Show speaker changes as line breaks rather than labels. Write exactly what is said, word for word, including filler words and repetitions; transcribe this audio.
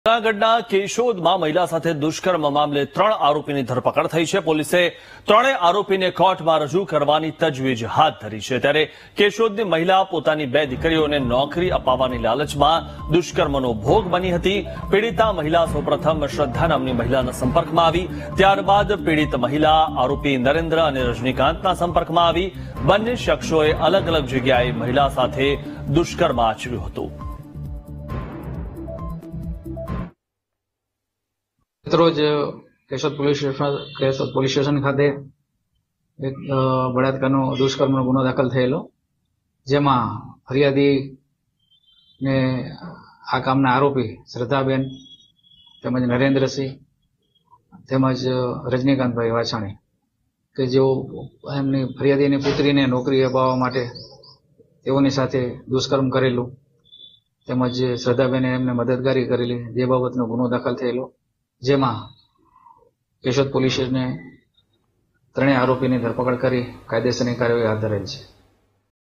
જૂનાગઢના કેશોદમાં મહિલા સાથે દુષ્કર્મ મામલે ત્રણ આરોપીની ધરપકડ થઈ છે. પોલીસે ત્રણેય આરોપીને કોર્ટમાં રજૂ કરવાની તજવીજ હાથ ધરી છે. ત્યારે કેશોદની મહિલા પોતાની બે દીકરીઓને નોકરી અપાવવાની લાલચમાં દુષ્કર્મનો ભોગ બની હતી. પીડિતા મહિલા સૌપ્રથમ શ્રદ્ધા નામની મહિલાના સંપર્કમાં આવી, ત્યારબાદ પીડિત મહિલા આરોપી નરેન્દ્ર અને રજનીકાંતના સંપર્કમાં આવી. બંને શખ્સોએ અલગ અલગ જગ્યાએ મહિલા સાથે દુષ્કર્મ આચર્યું હતું.
રોજ Keshod police station Keshod police station ખાતે એક બળાત્કારનો દુષ્કર્મનો ગુનો દાખલ થયેલો, જેમાં ફરિયાદી ને આ કામના આરોપી શ્રદ્ધાબેન તેમજ નરેન્દ્રસિંહ તેમજ રજનીકાંતભાઈ વાછાણી કે જેઓ એમની ફરિયાદીની પુત્રીને નોકરી અપાવવા માટે તેઓની સાથે દુષ્કર્મ કરેલું તેમજ શ્રદ્ધાબેને એમને મદદગારી કરેલી, જે બાબતનો ગુનો દાખલ થયેલો, જેમાં કેશોદ પોલીસને ત્રણેય આરોપીની ધરપકડ કરી કાયદેસરની કાર્યવાહી હાથ ધરેલ છે.